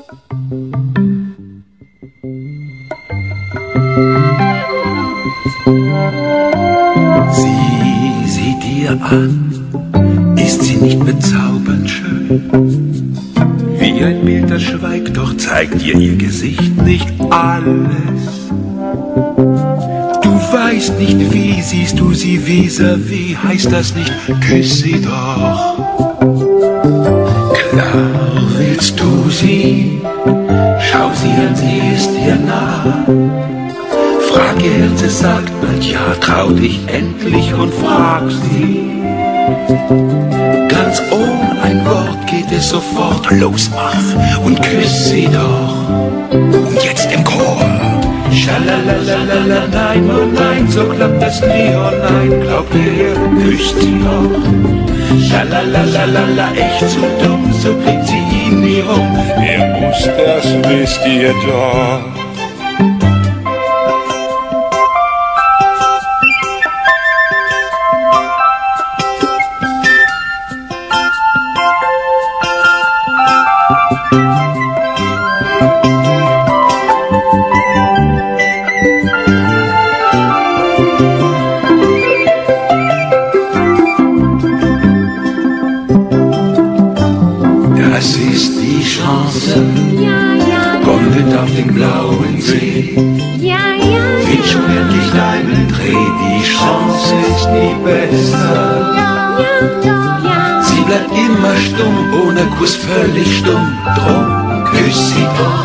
Sie sieht dir an, ist sie nicht bezaubernd schön? Wie ein Bild, das schweigt, doch zeigt dir ihr Gesicht nicht alles. Du weißt nicht, wie siehst du sie vis-à-vis, heißt das nicht, küss sie doch. Klar willst du sie, schau sie an, sie ist dir nah. Frag ihr Herz, es sagt bald ja, trau dich endlich und frag sie. Ganz ohne ein Wort geht es sofort, los mach und küss sie doch. Und jetzt im Chor. Schalalalala, nein, oh nein, so klappt es nie, oh nein, glaubt ihr, küsst sie doch. Schalalalala, echt zu dumm, so bringt sie ihn nie um. Er muss, das wisst ihr doch. Das ist die Chance, goldet auf den blauen See. Find schon endlich deinen Dreh, die Chance ist die beste. Sie bleibt immer stumm, ohne Kuss völlig stumm, drum küss sie doch.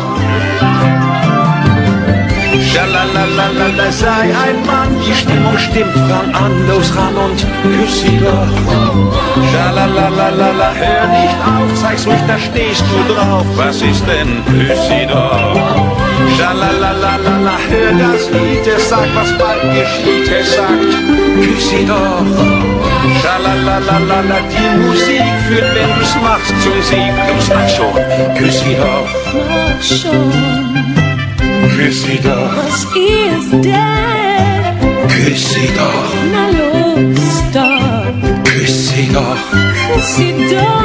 Schalalalala, sei ein Mann, die Stimmung stimmt, fang an, los ran und küss sie doch. Schalalalala, hör nicht auf, zeig's ruhig, da stehst du drauf. Was ist denn, küss sie doch. Schalalalala, hör das Lied, es sagt, was bald geschieht, es sagt, küss sie doch. Schalalalala, die Musik führt, wenn du's machst, zum Sieg. Los, mach schon, küss sie doch. Mach schon. Küss sie doch. Was ist denn? Küss sie doch. Na los, stopp. Küss sie doch. Küss sie doch.